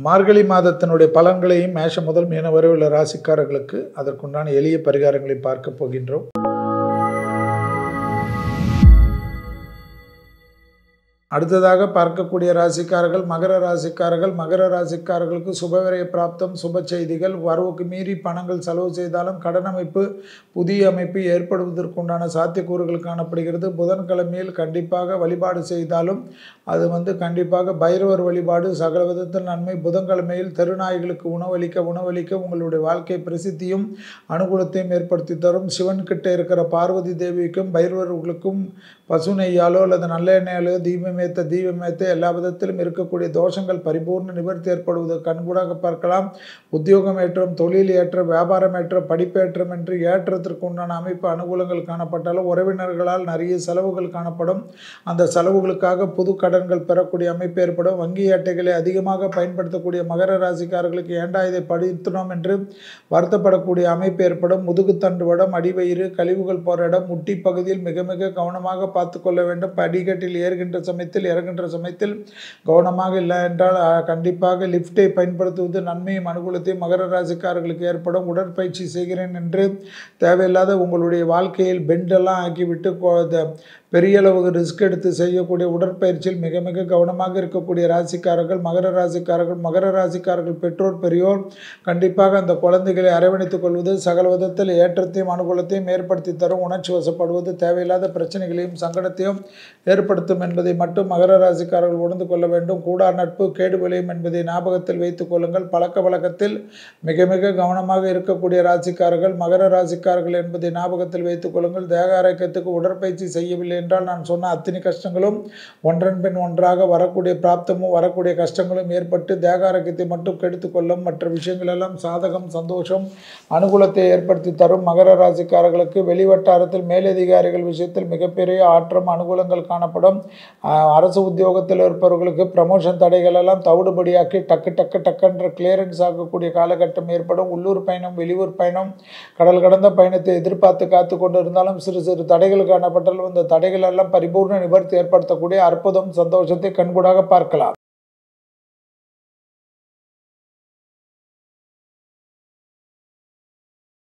மார்கழி மாதத்தினுடைய பலன்களையும் மேஷம் முதல் மீனம் வரை உள்ள ராசிக்காரர்களுக்கு அதற்குண்டான எளிய பரிகாரங்களை பார்க்க போகின்றோம். அடுத்ததாக பார்க்கக்கூடிய ராசிக்காரர்கள் மகர ராசிக்காரர்கள். மகர ராசிக்காரர்களுக்கு சுபவிரய பிராப்தம், சுப செய்திகள், வரவுக்கு மீறி பணங்கள் செலவு செய்தாலும் கடன் அமைப்பு, புதிய அமைப்பு ஏற்படுவதற்குண்டான சாத்தியக்கூறுகள் காணப்படுகிறது. புதன்கிழமையில் கண்டிப்பாக வழிபாடு செய்தாலும் அது கண்டிப்பாக பைரவர் வழிபாடு சகல விதத்தில் நன்மை. புதன்கிழமையில் தெருநாய்களுக்கு உணவளிக்க உங்களுடைய வாழ்க்கை பிரசித்தியும் அனுகூலத்தையும் ஏற்படுத்தி தரும். சிவன்கிட்ட இருக்கிற பார்வதி தேவிக்கும் பைரவர்களுக்கும் பசு நெய்யாலோ அல்லது நல்ல எண்ணெயாலோ தீபமேத்த எல்லா விதத்திலும் இருக்கக்கூடிய தோஷங்கள் பரிபூர்ண நிவர்த்தி ஏற்படுவது கண்கூடாக பார்க்கலாம். உத்தியோகம் ஏற்றம், தொழில் ஏற்றம், வியாபாரம் ஏற்றம், படிப்பேற்றம் என்று ஏற்றத்திற்கு உண்டான அமைப்பு அனுகூலங்கள் காணப்பட்டாலும் உறவினர்களால் நிறைய செலவுகள் காணப்படும். அந்த செலவுகளுக்காக புது கடன்கள் பெறக்கூடிய அமைப்பு ஏற்படும். வங்கி அட்டைகளை அதிகமாக பயன்படுத்தக்கூடிய மகர ராசிக்காரர்களுக்கு ஏண்டா இதை படித்தனோம் என்று வருத்தப்படக்கூடிய அமைப்பு ஏற்படும். முதுகுத்தண்டு வடம், அடிவயிறு, கழிவுகள் போற இடம், முட்டி பகுதியில் மிக மிக கவனமாக பார்த்து கொள்ள வேண்டும். படிக்கட்டில் ஏறுகின்ற சமயத்தில் இறங்குகின்ற சமயத்தில் கவனமாக இல்லை என்றால் கண்டிப்பாக லிஃப்டை பயன்படுத்துவது நன்மையும் அனுகூலத்தையும் மகர ராசிக்காரர்களுக்கு ஏற்படும். உடற்பயிற்சி செய்கிறேன் என்று தேவையில்லாத உங்களுடைய வாழ்க்கையில் பெண்டெல்லாம் ஆக்கிவிட்டு பெரிய அளவு ரிஸ்க் எடுத்து செய்யக்கூடிய உடற்பயிற்சியில் மிக மிக கவனமாக இருக்கக்கூடிய ராசிக்காரர்கள் மகர ராசிக்காரர்கள். மகர ராசிக்காரர்கள் பெற்றோர் பெரியோர் கண்டிப்பாக அந்த குழந்தைகளை அரவணைத்துக் கொள்வது சகல விதத்தில் ஏற்றத்தையும் அனுகூலத்தையும் ஏற்படுத்தி தரும். உணர்ச்சி வசப்படுவது தேவையில்லாத பிரச்சனைகளையும் சங்கடத்தையும் ஏற்படுத்தும் என்பதை மட்டும் மகர ராசிக்காரர்கள் உணர்ந்து கொள்ள வேண்டும். கூடா நட்பு கேடு விளையும் என்பதை ஞாபகத்தில் வைத்துக் கொள்ளுங்கள். பழக்க வழக்கத்தில் மிக மிக கவனமாக இருக்கக்கூடிய ராசிக்காரர்கள் மகர ராசிக்காரர்கள் என்பதை ஞாபகத்தில் வைத்துக் கொள்ளுங்கள். தேக ஆரோக்கியத்துக்கு உடற்பயிற்சி செய்யவில்லை என்றால் நான் சொன்ன அத்தனை கஷ்டங்களும் ஒன்றன் பின் ஒன்றாக வரக்கூடிய பிராப்தமும் வரக்கூடிய கஷ்டங்களும் ஏற்பட்டு தேக ஆரோக்கியத்தை மட்டும் கெடுத்துக்கொள்ளும். மற்ற விஷயங்கள் எல்லாம் சாதகம், சந்தோஷம், அனுகூலத்தை ஏற்படுத்தி தரும். மகர ராசிக்காரர்களுக்கு வெளிவட்டாரத்தில் மேலதிகாரிகள் விஷயத்தில் மிகப்பெரிய ஆற்றம் அனுகூலங்கள் காணப்படும். அரசு உத்தியோகத்தில் இருப்பவர்களுக்கு ப்ரமோஷன் தடைகள் எல்லாம் தவிடுபடியாக்கி டக்குன்ற கிளியரன்ஸ் ஆகக்கூடிய காலகட்டம் ஏற்படும். உள்ளூர் பயணம், வெளியூர் பயணம், கடல் கடந்த பயணத்தை எதிர்பார்த்து காத்து கொண்டு இருந்தாலும் சிறு சிறு தடைகள் காணப்பட்டாலும் இந்த தடைகள் எல்லாம் பரிபூர்ண நிவர்த்தி ஏற்படுத்தக்கூடிய அற்புதம், சந்தோஷத்தை கண்கூடாக பார்க்கலாம்.